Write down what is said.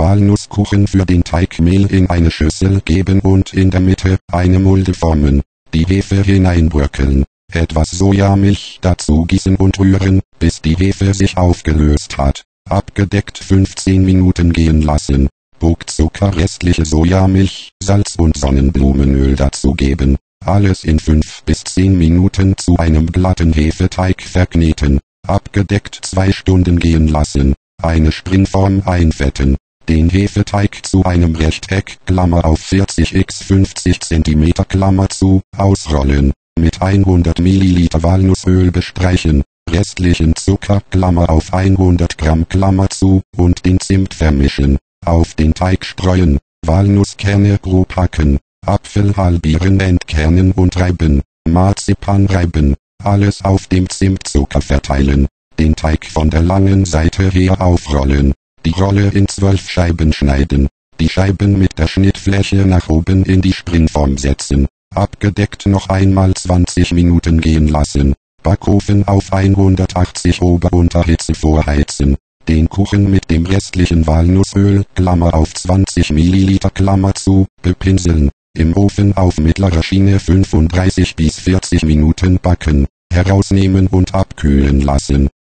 Walnusskuchen für den Teigmehl in eine Schüssel geben und in der Mitte eine Mulde formen. Die Hefe hineinbröckeln. Etwas Sojamilch dazu gießen und rühren, bis die Hefe sich aufgelöst hat. Abgedeckt 15 Minuten gehen lassen. Burgzucker, restliche Sojamilch, Salz und Sonnenblumenöl dazugeben. Alles in 5 bis 10 Minuten zu einem glatten Hefeteig verkneten. Abgedeckt 2 Stunden gehen lassen. Eine Springform einfetten. Den Hefeteig zu einem Rechteck, Klammer auf 40 x 50 cm, Klammer zu, ausrollen. Mit 100 ml Walnussöl bestreichen. Restlichen Zucker, Klammer auf 100 Gramm, Klammer zu, und den Zimt vermischen. Auf den Teig streuen. Walnusskerne grob hacken. Apfel halbieren, entkernen und reiben. Marzipan reiben. Alles auf dem Zimtzucker verteilen. Den Teig von der langen Seite her aufrollen. Die Rolle in 12 Scheiben schneiden. Die Scheiben mit der Schnittfläche nach oben in die Springform setzen. Abgedeckt noch einmal 20 Minuten gehen lassen. Backofen auf 180 Ober-Unterhitze vorheizen. Den Kuchen mit dem restlichen Walnussöl, Klammer auf 20 ml, Klammer zu, bepinseln. Im Ofen auf mittlerer Schiene 35 bis 40 Minuten backen. Herausnehmen und abkühlen lassen.